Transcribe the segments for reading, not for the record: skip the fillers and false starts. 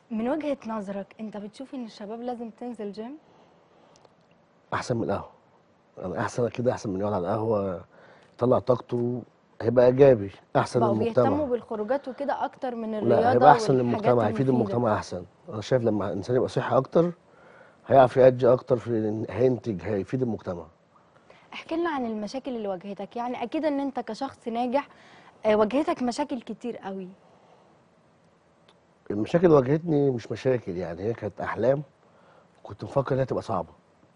من وجهة نظرك انت بتشوف ان الشباب لازم تنزل جيم؟ احسن من القهوه. يعني احسن كده، احسن من يقعد على القهوه يطلع طاقته. هيبقى ايجابي احسن بقوا للمجتمع. بيهتموا بالخروجات وكده اكتر من لا، هيبقى الرياضة احسن والحاجات للمجتمع، هيفيد المفيدة. المجتمع احسن. انا شايف لما الانسان يبقى صحي اكتر هيعرف يأدي اكتر، هينتج، هيفيد المجتمع. احكي لنا عن المشاكل اللي واجهتك، يعني اكيد ان انت كشخص ناجح واجهتك مشاكل كتير قوي. المشاكل اللي واجهتني مش مشاكل، يعني هي كانت احلام. كنت مفكر انها تبقى صعبه،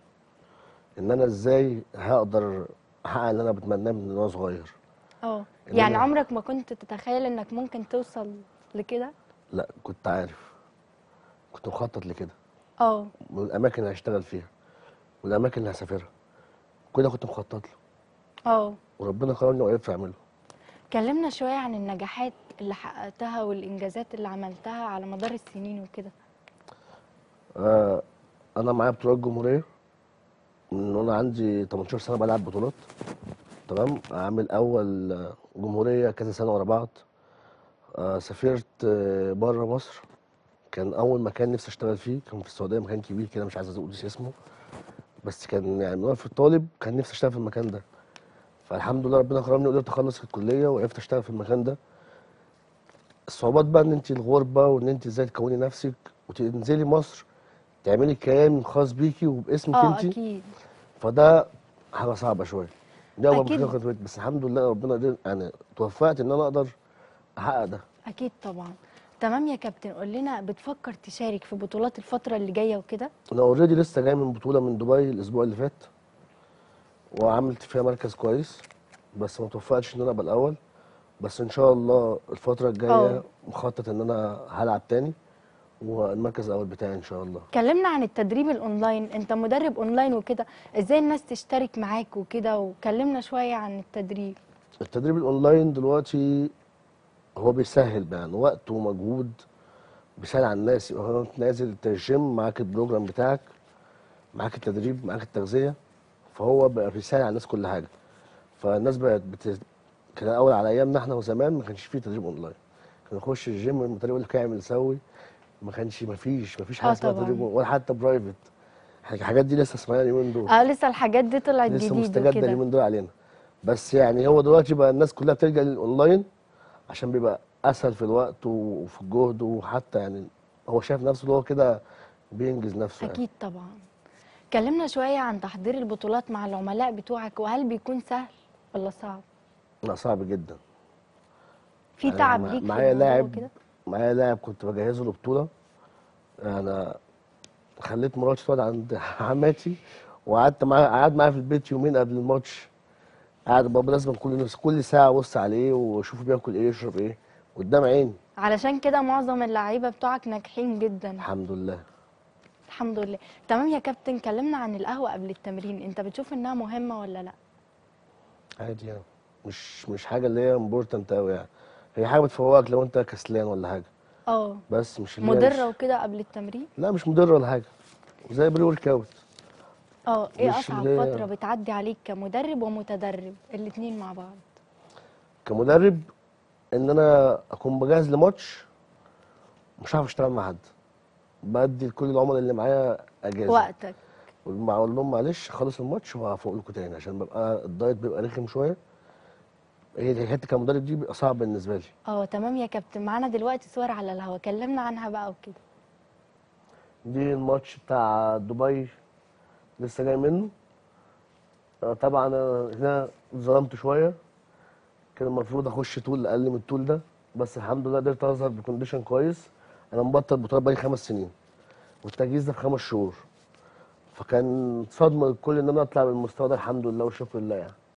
ان انا ازاي هقدر احقق اللي انا بتمناه من وانا صغير. اه، ان يعني انا عمرك ما كنت تتخيل انك ممكن توصل لكده؟ لا، كنت عارف، كنت مخطط لكده، اه. والاماكن اللي هشتغل فيها والاماكن اللي هسافرها كل ده كنت مخطط له، اه، وربنا كرمني وعرفت اعمله. كلمنا شوية عن النجاحات اللي حققتها والانجازات اللي عملتها على مدار السنين وكده. آه انا معايا بطولات جمهوريه من وانا عندي 18 سنه بلعب بطولات. تمام، عامل اول جمهوريه كذا سنه ورا بعض. سافرت بره مصر. كان اول مكان نفسي اشتغل فيه كان في السعوديه، مكان كبير كده مش عايز اقول اسمه، بس كان يعني من وانا في الطالب كان نفسي اشتغل في المكان ده. فالحمد لله ربنا كرمني وقدرت اخلص الكليه وعرفت اشتغل في المكان ده. الصعوبات بقى ان انت الغربه، وان انت ازاي تكوني نفسك وتنزلي مصر تعملي كيان خاص بيكي وباسمك اه انت. اكيد. فده حاجه صعبه شويه، دي اول مشكله اكيد. كنت واجهتني. بس الحمد لله ربنا قدر، يعني توفقت ان انا اقدر احقق ده. اكيد طبعا. تمام يا كابتن، قول لنا بتفكر تشارك في بطولات الفترة اللي جاية وكده؟ انا اوريدي لسه جاي من بطوله من دبي الاسبوع اللي فات، وعملت فيها مركز كويس، بس ما توفقتش ان انا ابقى الاول. بس ان شاء الله الفتره اه. الجايه مخطط ان انا هلعب تاني والمركز الاول بتاعي ان شاء الله. كلمنا عن التدريب الاونلاين، انت مدرب اونلاين وكده، ازاي الناس تشترك معاك وكده، وكلمنا شوية عن التدريب. التدريب الاونلاين دلوقتي هو بيسهل يعني وقت ومجهود، بيسهل على الناس. يبقى هو انت نازل انت الجيم معاك البروجرام بتاعك، معاك التدريب، معاك التغذيه، فهو بقى بيسهل على الناس كل حاجه. فالناس بقت كان الاول على ايامنا احنا وزمان ما كانش فيه تدريب اونلاين. كان يخش الجيم المدرب يقول لك اعمل سوي، ما فيش حاجه اه اسمها تدريب طبعا. ولا حتى برايفت. الحاجات دي لسه اسمها اليومين دول، اه لسه الحاجات دي طلعت لسه جديد مستجده وكده. اليومين دول علينا. بس يعني هو دلوقتي بقى الناس كلها بتلجأ للاونلاين عشان بيبقى اسهل في الوقت وفي الجهد، وحتى يعني هو شايف نفسه اللي هو كده بينجز نفسه يعني. اكيد طبعا. كلمنا شوية عن تحضير البطولات مع العملاء بتوعك، وهل بيكون سهل ولا صعب؟ لا، صعب جدا. في يعني تعب ليك في معايا الموضوع لاعب، وكده؟ كنت بجهزه لبطوله. انا خليت مراتي تقعد عند حماتي، وقعدت معاه، قعد معايا في البيت يومين قبل الماتش. قاعد بابا لازم كل ساعه ابص عليه واشوفه بياكل ايه يشرب ايه قدام عيني. علشان كده معظم اللعيبة بتوعك ناجحين جدا. الحمد لله. الحمد لله. تمام يا كابتن، كلمنا عن القهوة قبل التمرين، انت بتشوف انها مهمة ولا لا؟ عادي يعني، مش حاجه اللي هي امبورتنت قوي يعني. هي حاجه بتفوقك لو انت كسلان ولا حاجه، اه. بس مش اللي هي مضرة وكده قبل التمرين؟ لا، مش مضره ولا حاجه، زي بري ورك اوت. اه، ايه مش اصعب اللي هي فترة بتعدي عليك كمدرب ومتدرب الاتنين مع بعض؟ كمدرب ان انا اكون بجهز لماتش مش عارف اشتغل مع حد، بدي لكل العملاء اللي معايا اجازه، وقتك. اقول لهم معلش خلص الماتش وهفوق لكم تاني، عشان ببقى الدايت بيبقى رخم شويه. هي الحته كمدرب دي بيبقى صعب بالنسبه لي. اه تمام يا كابتن، معانا دلوقتي صور على الهوا، كلمنا عنها بقى وكده. دي الماتش بتاع دبي لسه جاي منه. طبعا انا هنا اتظلمت شويه، كان المفروض اخش طول اقل من الطول ده، بس الحمد لله قدرت اظهر بكونديشن كويس. انا مبطل بطوله بقالي 5 سنين، والتجهيز ده في 5 شهور، فكان صدمه للكل ان انا اطلع بالمستوى ده، الحمد لله والشكر لله يعني.